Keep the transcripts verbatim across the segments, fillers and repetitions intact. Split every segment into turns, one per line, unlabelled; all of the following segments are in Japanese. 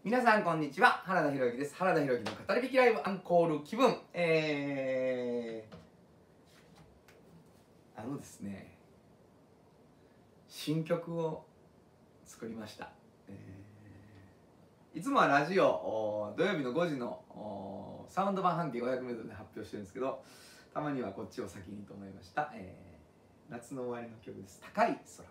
皆さんこんにちは、原田博之です。原田博之の語り引きライブアンコール気分。えー、あのですね、新曲を作りました。えー、いつもはラジオ土曜日のごじのサウンド版半径 ごひゃくメートル で発表してるんですけど、たまにはこっちを先にと思いました。えー、夏の終わりの曲です。高い空。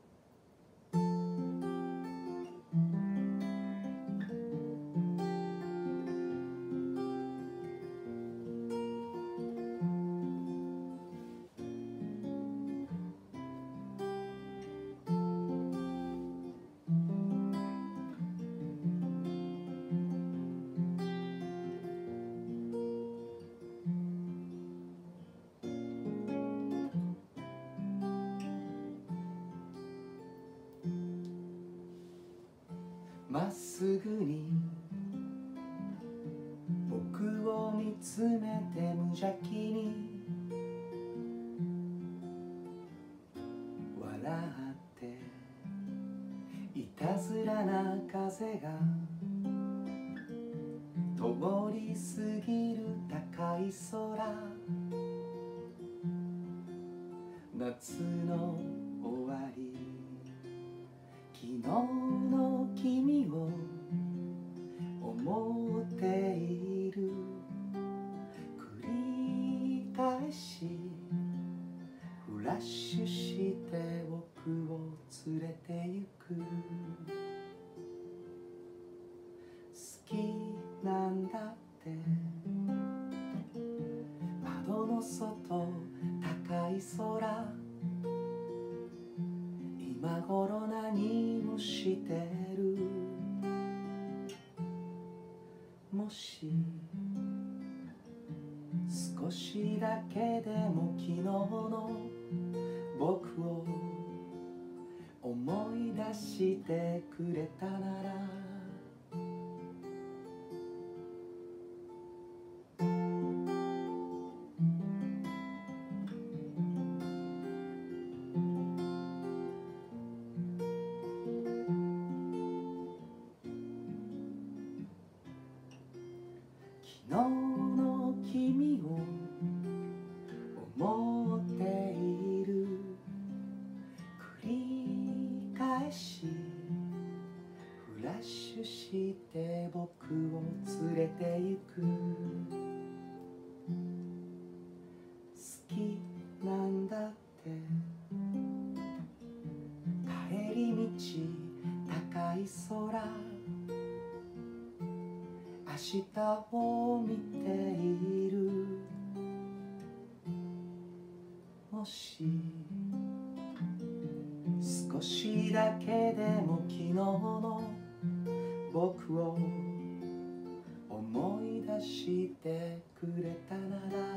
まっすぐに僕を見つめて無邪気に笑っていたずらな風が通り過ぎる高い空、夏の終わり、昨日の君を思っている、繰り返しフラッシュして僕を連れてゆく、好きなんだって窓の外高い空、今頃何をしてる、もし少しだけでも昨日の僕を思い出してくれたなら、昨日の君を思っている、繰り返しフラッシュして僕を連れてゆく、好きなんだって帰り道高い空、明日を見ている、もし少しだけでも昨日の僕を思い出してくれたなら、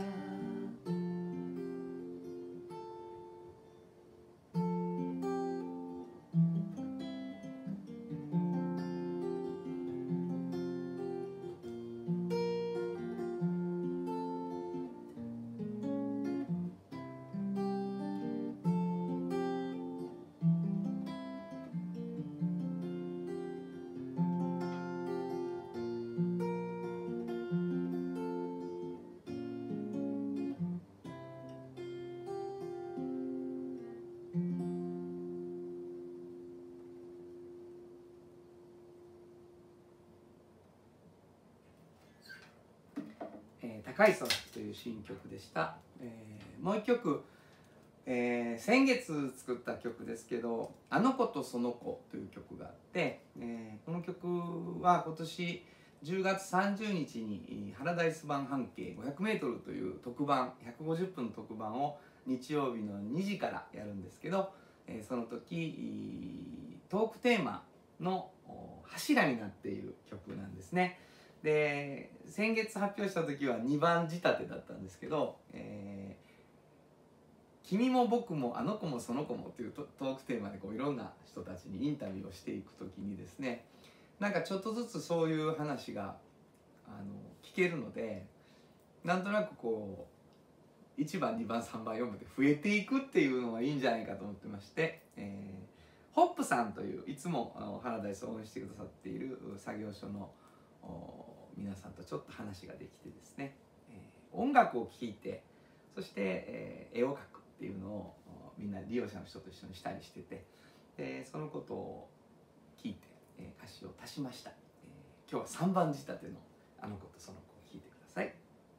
高い空という新曲でした。えー、もう一曲、えー、先月作った曲ですけど「あの子とその子」という曲があって、えー、この曲は今年じゅうがつさんじゅうにちに「ハラダイス版半径 ごひゃくメートル」という特番ひゃくごじゅっぷんの特番を日曜日のにじからやるんですけど、えー、その時トークテーマの柱になっている曲なんですね。で先月発表した時はにばん仕立てだったんですけど、えー、君も僕もあの子もその子もというトークテーマでこういろんな人たちにインタビューをしていく時にですね、なんかちょっとずつそういう話があの聞けるので、なんとなくこいちばんにばんさんばんよんばんで増えていくっていうのがいいんじゃないかと思ってまして、えーホップさんといういつもハラダイスを応援してくださっている作業所の皆さんとちょっと話ができてですね、えー、音楽を聴いてそして、えー、絵を描くっていうのをみんな利用者の人と一緒にしたりしてて、でそのことを聞いて、えー、歌詞を足しました、えー、今日はさんばん仕立ての「あの子とその子」を聴いてください。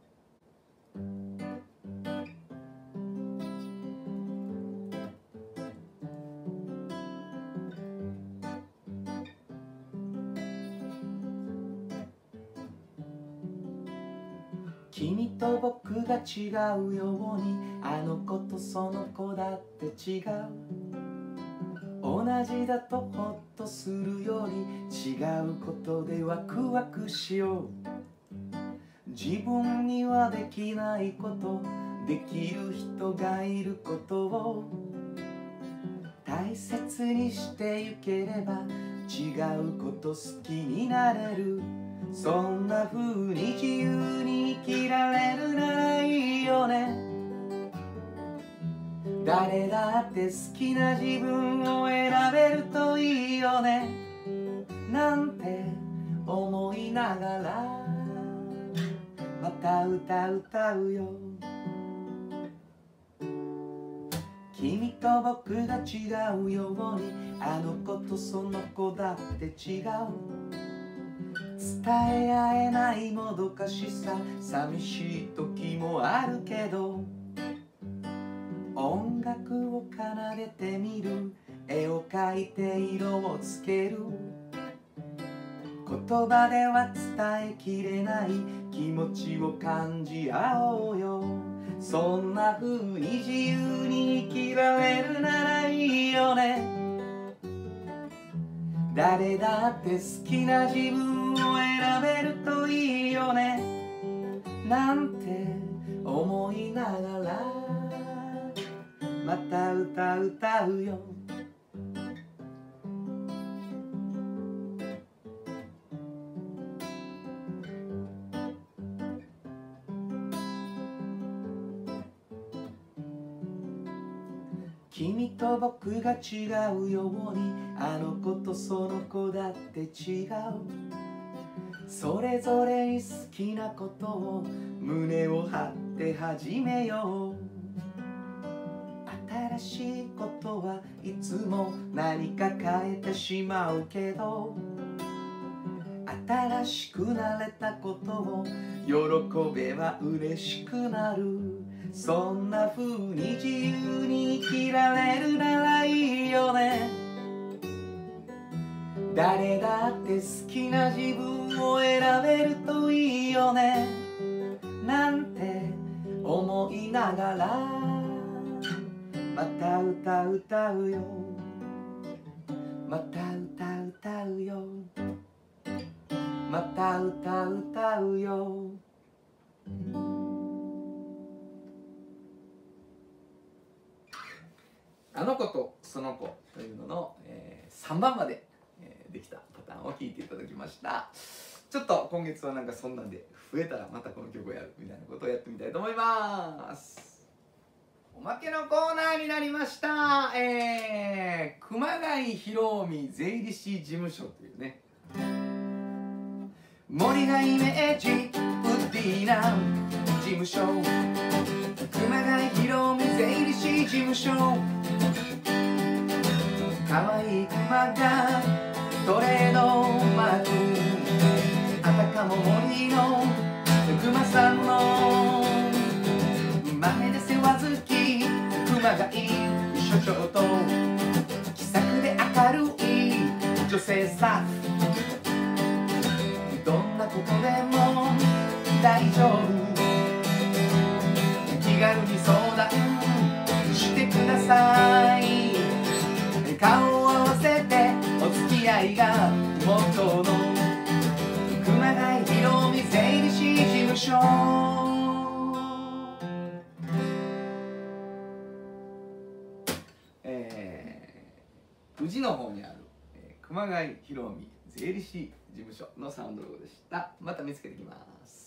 君と僕が違うようにあの子とその子だって違う、同じだとホッとするより違うことでワクワクしよう、自分にはできないことできる人がいることを大切にしてゆければ違うこと好きになれる、そんな風に自由に生きられるならいいよね、誰だって好きな自分を選べるといいよねなんて思いながらまた歌歌うよ、君と僕が違うようにあの子とその子だって違う、伝え合えないもどかしさ寂しい時もあるけど、音楽を奏でてみる、絵を描いて色をつける、言葉では伝えきれない気持ちを感じ合おうよ、そんな風に自由に生きられるならいいよね、誰だって好きな自分を選べるといいよねなんて思いながらまた歌歌うよ、君と僕が違うようにあの子とその子だって違う、それぞれに好きなことを胸を張って始めよう、新しいことはいつも何か変えてしまうけど、新しくなれたことを喜べば嬉しくなる、そんな風に自由に生きられるならいいよね、誰だって好きな自分を選べるといいよねなんて思いながらまた歌歌うよ、また歌歌うよ、また歌歌うよ、あの子とその子というのの、えー、さんばんまで、えー、できたパターンを聴いていただきました。ちょっと今月はなんかそんなんで増えたらまたこの曲をやるみたいなことをやってみたいと思います。おまけのコーナーになりました。えー、熊谷博美税理士事務所というね、森がイメージウッディーな事務所、熊谷博美税理士事務所、かわいい熊がトレードマーク、あたかも森の熊さんの豆で世話好き熊谷所長と気さくで明るい女性スタッフ、どんなことでも大丈夫、気軽に相談してください、顔を合わせてお付き合いがモットーの熊谷博美税理士事務所、えー、宇治の方にある、えー、熊谷博美税理士事務所のサウンドロゴでした。また見つけてきます。